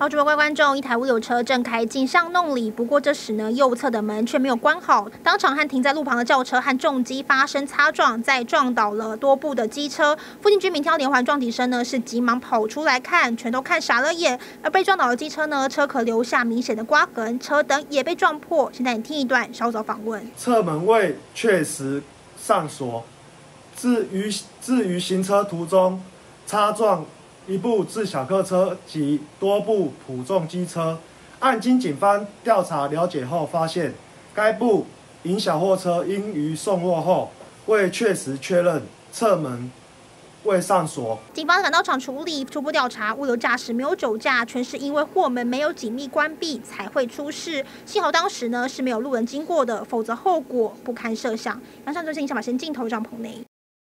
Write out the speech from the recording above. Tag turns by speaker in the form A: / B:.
A: 好，各位观众，一台物流车正开进巷弄里，不过这时呢，右侧的门却没有关好，当场和停在路旁的轿车和重机发生擦撞，再撞倒了多部的机车。附近居民听到连环撞击声呢，是急忙跑出来看，全都看傻了眼。而被撞倒的机车呢，车壳留下明显的刮痕，车灯也被撞破。现在你听一段稍早访问。
B: 侧门未确实上锁，至于行车途中擦撞一部自小客车及多部普重机车，按经警方调查了解后发现，该部引小货车因于送货后未确实确认侧门未上锁。
A: 警方赶到场处理，初步调查，物流驾驶没有酒驾，全是因为货门没有紧密关闭才会出事。幸好当时呢是没有路人经过的，否则后果不堪设想。杨尚中新小马先镜头张棚内。